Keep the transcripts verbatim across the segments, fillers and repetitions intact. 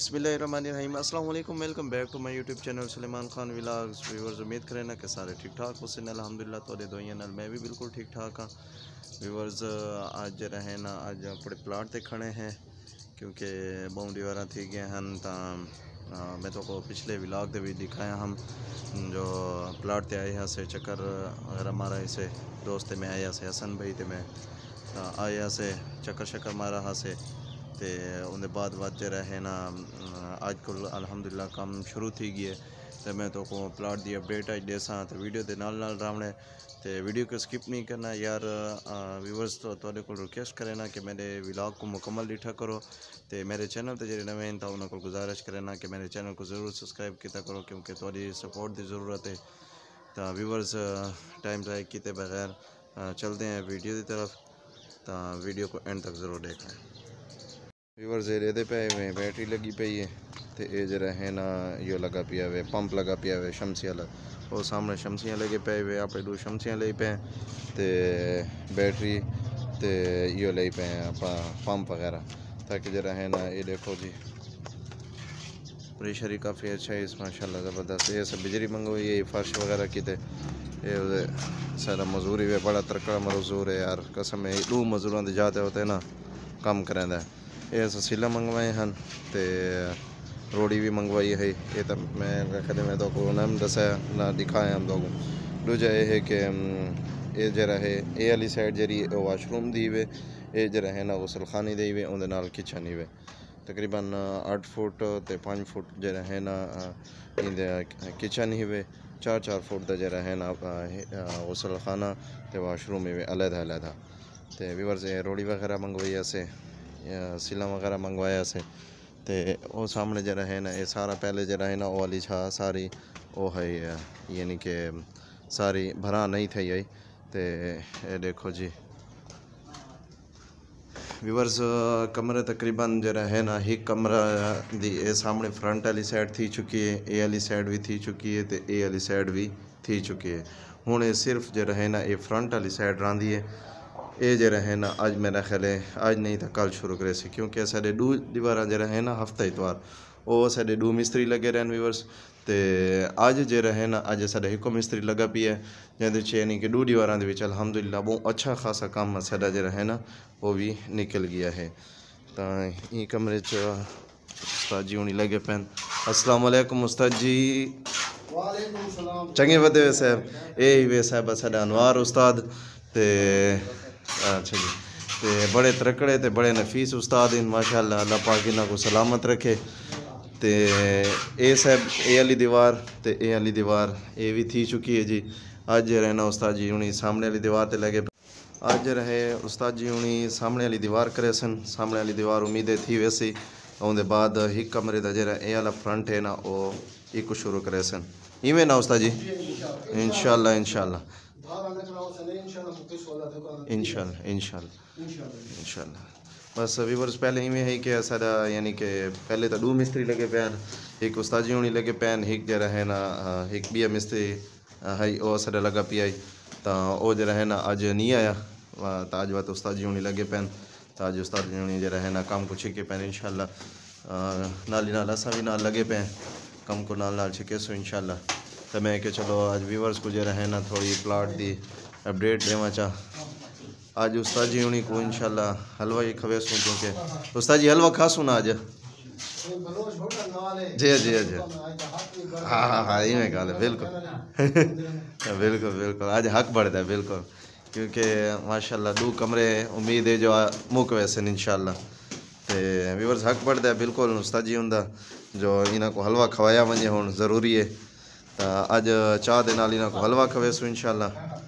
बिस्मिल्लाहिर्रहमानिर्रहीम। अस्सलाम वालेकुम, welcome back to my YouTube channel Suleman Khan vlogs. Viewers, उम्मीद करें ना कि सारे ठीक ठाक हो सन। अल्हम्दुलिल्लाह तोड़े दुआइयां नाल मैं भी बिल्कुल ठीक ठाक हाँ। व्यूअर्स, अज रहे ना अज अपने प्लाट ते खड़े हैं क्योंकि बहुत दीवार थी गए हैं। तो मैं तो को पिछले व्लॉग दे भी दिखाया हम जो प्लाट ते आए से चक्कर वगैरह मारा से दोस्त में आया से हसन भाई ते मैं आया से चक्कर शक्कर मारा हा से ते उनके बाद बाद जरा है ना आज कल अल्हम्दुलिल्लाह काम शुरू थी गए। तो मैं तो को प्लाट दी अपडेट आज देसा तो वीडियो के नाल नाल रावणे तो वीडियो को स्किप नहीं करना यार। व्यूवर्स तो थोड़े को रिक्वेस्ट करे ना कि मेरे व्लॉग को मुकम्मल डिठा करो। तो मेरे चैनल पर जो नवे तो उन्होंने गुजारिश करे ना कि मेरे चैनल को ज़रूर सब्सक्राइब किया करो क्योंकि थोड़ी सपोर्ट की ज़रूरत है। तो व्यूवर्स, टाइम ज़ाया किए बगैर चलते हैं वीडियो की तरफ। तो वीडियो को एंड तक ज़रूर देखना। व्यूअर्स, ये पे हुए बैटरी लगी पई है तो ये जरा है ना यो लगा पिया हुए पंप लगा पिया हुए शमसिया लग वो सामने शमसियाँ लगे पे हुए आप दो शमसियाँ ले पे तो बैटरी तो यो ले पे आप पंप वगैरह ताकि जरा है ना ये देखो जी प्रेशर ही काफ़ी अच्छा है इस माशाल्लाह ज़बरदस्त। ये सब बिजली मंगवाई है फर्श वगैरह की थे ये सारा मजदूरी वे बड़ा तड़कड़ा मजदूर है यार कसम है दो मजदूरों के जाते होते ना काम करेंदा ये सिला मंगवाए हैं तो रोड़ी भी मंगवाई है। ये तो मैं रखे मैं तो को नाम दसा ना दिखाया हम लोगों दूजा ये है कि ये जरा है ये वाली साइड जरी वाशरूम दी वे ये जरा है ना गुसलखानी दी वे उनके नाल किचन ही वे तकरीबन आठ फुट तो पाँच फुट जरा है ना इन किचन ही वे चार चार फुट का जरा है ना गुसलखाना तो वाशरूम ही वे अलग अलग तो व्यूअर्स रोड़ी वगैरह मंगवाई से सिला वगैरह मंगवाया से तो वो सामने जरा है ना ये सारा पहले जरा है ना वो वाली छा सारी वो है यानी कि सारी भरा नहीं थी यही तो ये देखो जी व्यूअर्स, कमरे तकरीबन जरा है ना एक कमरा दी ये सामने फ्रंट वाली साइड थी चुकी है ए वाली साइड भी थी चुकी है तो ए वाली साइड भी थी चुकी है। हुण ये सिर्फ जरा है ना ये फ्रंट वाली साइड रही है ये जरा है ना अज मेरा ख्याल है अज नहीं तो कल शुरू करे से क्योंकि साढ़े दो दीवार जरा है ना हफ्ता इतवार वो साढ़े दो मिस्त्री लगे रहन व्यूअर्स तो अज जरा है ना अज साढ़े एक मिस्त्री लगा पी है जिंदे यानी कि दो दीवार अल्हम्दुलिल्लाह बहुत अच्छा खासा काम साढ़ा जरा है ना वो भी निकल गया है। तो ये कमरे च उस्ताद जी होनी लगे पैन। अस्सलाम वालेकुम उस्ताद जी। वालेकुम सलाम। चंगे वधे साहब ये ही वे साहब साढ़ा अनवार उस्ताद ते अच्छा जी ते बड़े तरकड़े ते बड़े नफीस उस्ताद इन माशाल्लाह अल्लाह पाक इन्हां को सलामत रखे। तो ये साहब ए वाली दीवार तो ए वाली दीवार ये भी थी चुकी है जी। अज रहना उस्ताद जी हुणी सामने वाली दीवार ते लगे अज रहे उस्ताद जी हुणी सामने वाली दीवार करे सन सामने वाली दीवार उम्मीदें थी वैसी उनके बाद एक कमरे का जरा ए वाला फ्रंट है ना वो एक शुरू करे सन इवें ना उस्ताद जी इंशाल्लाह इंशाल्लाह इंशाल्लाह इंशाल्लाह इंशाल्लाह। बस व्यूअर्स, पहले इवें है कि सारा यानी कि पहले तो दो मिस्त्री लगे पैन एक उस्ताद जी होनी लगे पैन एक जरा है ना एक बिया मिस्त्री है वो सारा लगा पिया तो वो जरा है ना अज नहीं आया तो अज बात उस्ताद जी होनी लगे पैन तो अज उस्ताद जी होनी जरा है ना काम को छिके पैन इंशाल्लाह नाली नाल असा भी नाल लगे पे कम को नाल नाल छिके सो इंशाल्लाह। तो मैं कि चलो आज व्यूअर्स को जरा है ना थोड़ी प्लाट दी अपडेट देवा चाह आज उस्ताद जी होनी को इंशाल्लाह हलवा ही खवे सूँ क्योंकि उस्ताद जी हलवा खा सुना आज जी जी जी हाँ हाँ हाँ इवें गल है बिल्कुल बिल्कुल बिल्कुल आज हक बढ़ता है बिल्कुल क्योंकि माशाल्लाह दो कमरे उम्मीद है जो मुक वैसे इंशाल्लाह। तो व्यूअर्स हक बढ़ता है बिल्कुल उस्ताद जी होंदा जो इन्हों को हलवा खवाया वजे हुण ज़रूरी है तो अज चाह दे नाल इन्हों को हलवा खवेसू इंशाल्लाह।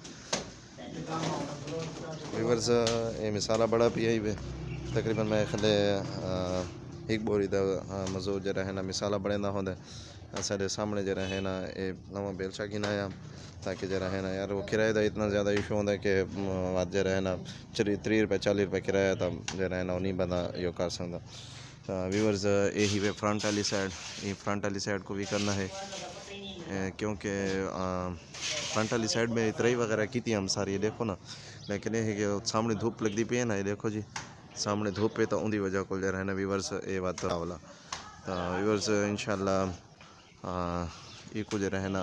व्यूअर्स, ये मिसाला बड़ा पिया ही वे तकरीबन मैं खले एक बोरी का मजो जरा है ना मिसाला बड़े ना होंगे साढ़े सामने जरा है ना ये नवा बेलचा गिनाया ताकि जरा है ना यार वो किराए का इतना ज़्यादा इशू होता है कि आज जरा है ना त्री त्री रुपये चालीस रुपये किराया था जरा है ना नहीं बंदा यो कर सकता। तो व्यूअर्स, यही वे फ्रंट वाली साइड ये फ्रंट वाली साइड को भी करना है क्योंकि फ्रंट वाली साइड में इतराई वगैरह की थी हम सारी ये देखो ना लेकिन ये है कि सामने धूप लगती पी है ना ये देखो जी सामने धूप पे तो उनकी वजह को जरा है ना व्यूअर्स ये बात वाला तो व्यूअर्स इंशाल्लाह इको जो है ना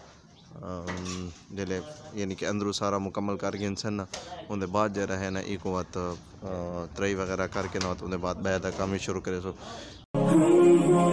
जिले यानी कि अंदरू सारा मुकम्मल करके इंसान ना उनके बाद जो है ना इको वत त्रई वगैरह करके ना उनके बाद बैदा काम ही शुरू करे सो